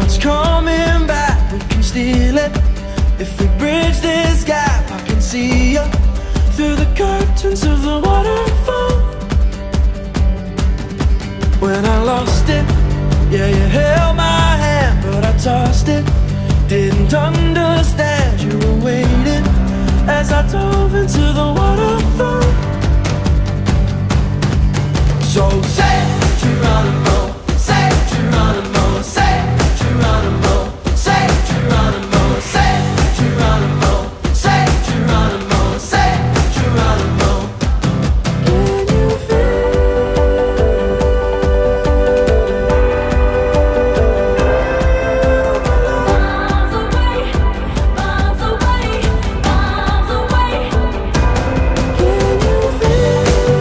what's coming back, we can steal it. If we bridge this gap, I can see you through the curtains of the waterfall. When I lost it, yeah, you held my hand, but I tossed it. Didn't understand you were waiting as I dove into the waterfall. So say Geronimo, say Geronimo, say Geronimo, say Geronimo, say Geronimo, say Geronimo, say Geronimo. Can you feel miles away, miles away, miles away? Can you feel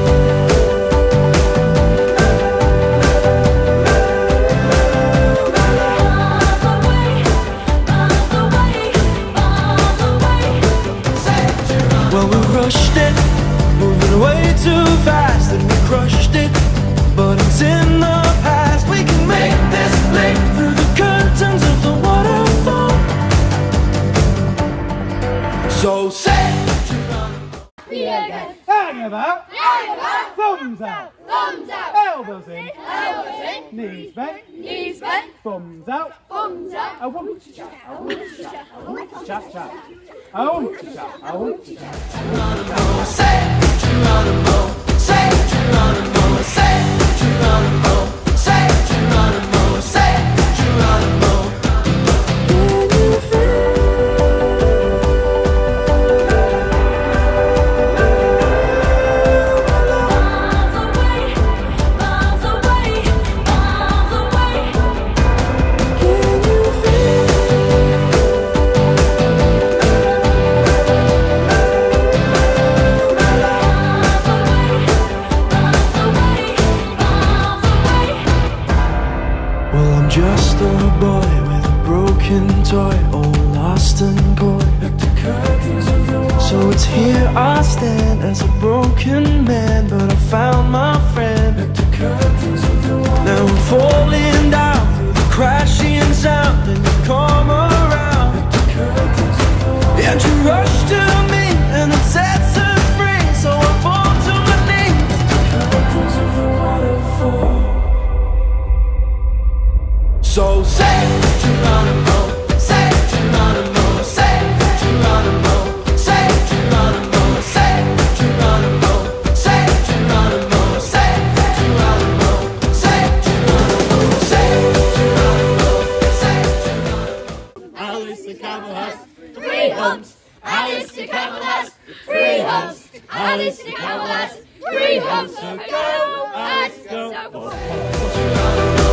well, we rushed it, moving way too fast, and we crushed it, but it's in the past. We can make this leap through the curtains of the waterfall. So say Hang about, thumbs out, elbows in, knees bent, thumbs out, I want to chat, I want to chat, I want to chat, chat, I want to chat, I want to chat. Geronimo, say Geronimo, say Geronimo, say Geronimo, say Geronimo, say Geronimo. Can you feel miles away, miles away, miles away? Can you feel well, I'm just a boy with a broken toy, all lost and coy. So it's here I stand as a broken man, but I found my friend. Now I'm falling down through the crashing sound, and you come around, and you rush to me, and it sets us free. So I fall to my knees at the curtains of the waterfall. So say Geronimo, say Geronimo, say Geronimo, say Geronimo, say Geronimo, say Geronimo, say Geronimo, say Geronimo, say Geronimo, say Geronimo. Alice the camel has 3 humps. Alice the camel has 3 humps. Alice the camel has 3 humps. So go, Alice, go.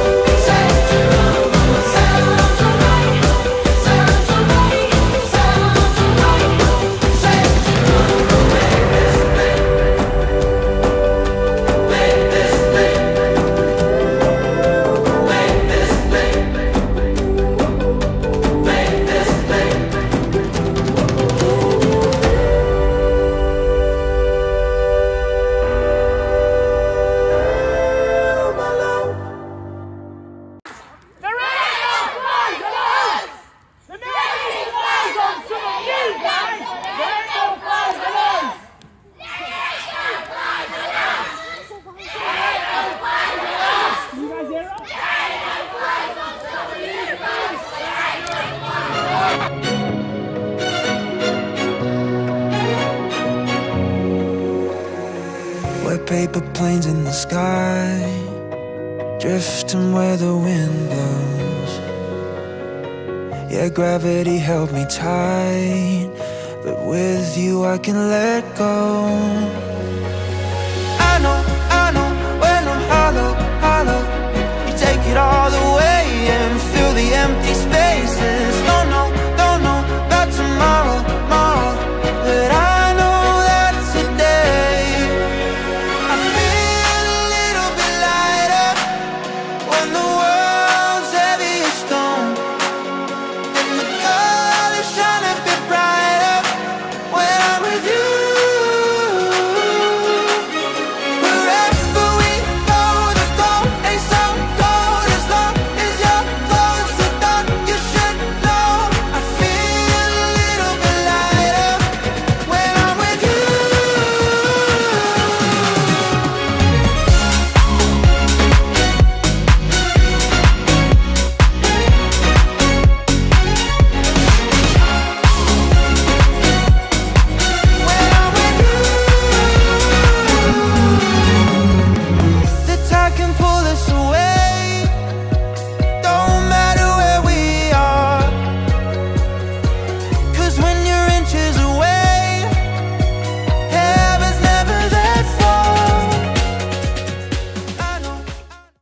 White paper planes in the sky, drifting where the wind blows. Yeah, gravity held me tight, but with you I can let go.